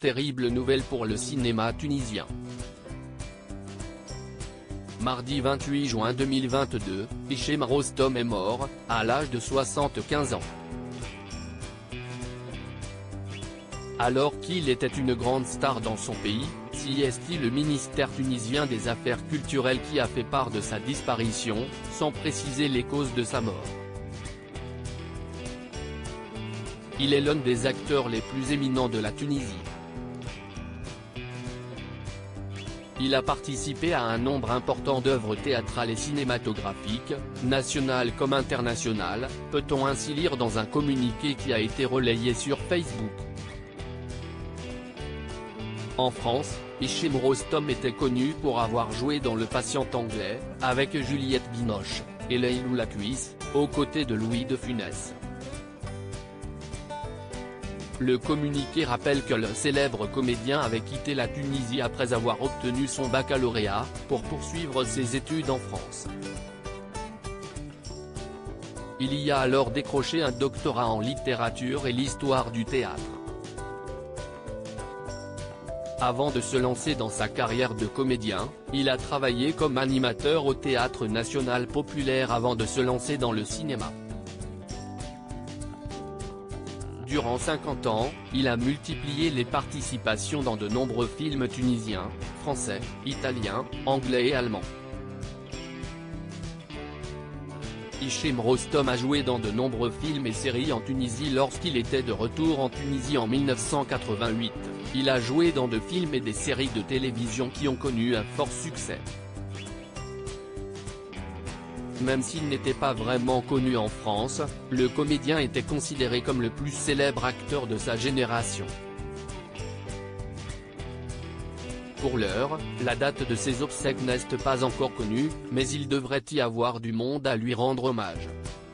terrible nouvelle pour le cinéma tunisien. Mardi 28 juin 2022, Hichem Rostom est mort, à l'âge de 75 ans. Alors qu'il était une grande star dans son pays, c'est le ministère tunisien des Affaires culturelles qui a fait part de sa disparition, sans préciser les causes de sa mort. Il est l'un des acteurs les plus éminents de la Tunisie. Il a participé à un nombre important d'œuvres théâtrales et cinématographiques, nationales comme internationales, peut-on ainsi lire dans un communiqué qui a été relayé sur Facebook. En France, Hichem Rostom était connu pour avoir joué dans Le Patient anglais, avec Juliette Binoche, et Leïlou Lacuisse, aux côtés de Louis de Funès. Le communiqué rappelle que le célèbre comédien avait quitté la Tunisie après avoir obtenu son baccalauréat, pour poursuivre ses études en France. Il y a alors décroché un doctorat en littérature et l'histoire du théâtre. Avant de se lancer dans sa carrière de comédien, il a travaillé comme animateur au Théâtre National Populaire avant de se lancer dans le cinéma. Durant 50 ans, il a multiplié les participations dans de nombreux films tunisiens, français, italiens, anglais et allemands. Hichem Rostom a joué dans de nombreux films et séries en Tunisie lorsqu'il était de retour en Tunisie en 1988. Il a joué dans de films et des séries de télévision qui ont connu un fort succès. Même s'il n'était pas vraiment connu en France, le comédien était considéré comme le plus célèbre acteur de sa génération. Pour l'heure, la date de ses obsèques n'est pas encore connue, mais il devrait y avoir du monde à lui rendre hommage.